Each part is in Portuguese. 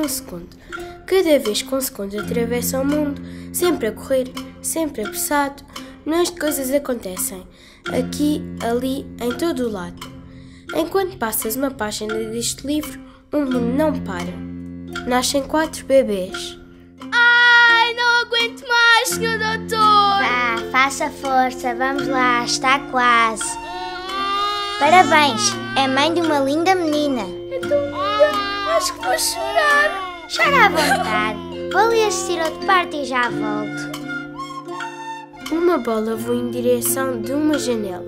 um segundo. Cada vez que um segundo atravessa o mundo, sempre a correr, sempre apressado, milhões de coisas acontecem, aqui, ali, em todo o lado. Enquanto passas uma página deste livro, o mundo não para. Nascem 4 bebês. Ai, não aguento mais, Sr. Doutor! Vá, faça força, vamos lá, está quase. Parabéns, é mãe de uma linda menina. Acho que vou chorar. Chora à vontade, vou ali assistir outro parto e já volto. Uma bola voa em direção de uma janela.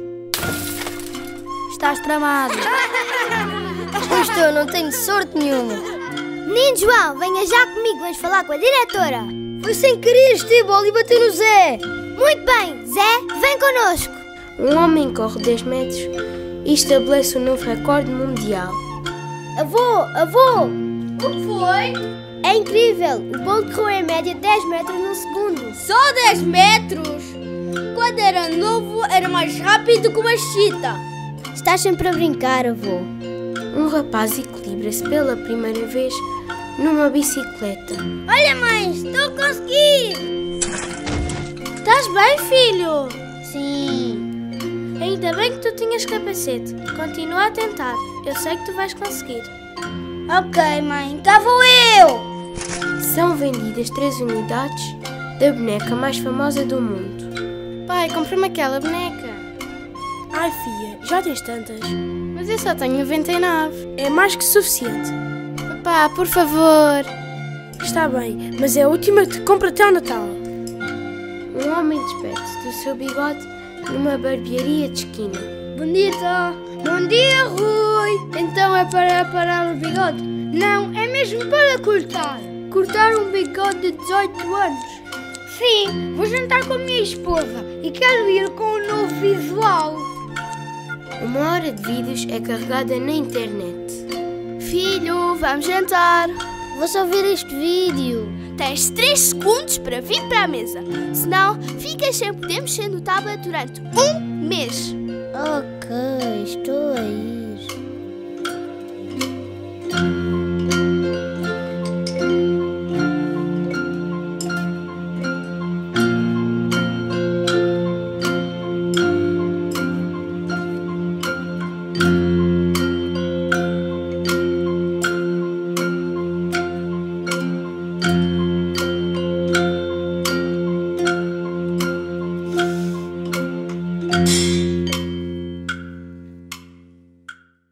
Estás tramado. Não estou, não tenho sorte nenhuma. Menino João, venha já comigo, vamos falar com a diretora. Foi sem querer, este bola e bateu no Zé. Muito bem, Zé, vem connosco. Um homem corre 10 metros e estabelece um novo recorde mundial. Avô! O que foi? É incrível, o bolo correu em média 10 metros num segundo. Só 10 metros? Quando era novo, era mais rápido que uma chita. Estás sempre a brincar, avô. Um rapaz equilibra-se pela primeira vez numa bicicleta. Olha, mãe, estou a conseguir! Estás bem, filho? Sim. Ainda bem que tu tinhas capacete. Continua a tentar. Eu sei que tu vais conseguir. Ok, mãe, cá vou eu! São vendidas 3 unidades da boneca mais famosa do mundo. Pai, compra-me aquela boneca. Ai, filha, já tens tantas. Mas eu só tenho 99. É mais que suficiente. Papá, por favor. Está bem, mas é a última que te compro até ao Natal. Um homem despede-se do seu bigode numa barbearia de esquina. Bonita! Bom dia, Rui! Então é para parar o bigode? Não, é mesmo para cortar. Cortar um bigode de 18 anos. Sim, vou jantar com a minha esposa e quero ir com um novo visual. 1 hora de vídeos é carregada na internet. Filho, vamos jantar. Vou só ver este vídeo. Tens 3 segundos para vir para a mesa. Senão, ficas sem poder mexer no tablet durante 1 mês. Ok, estou aí.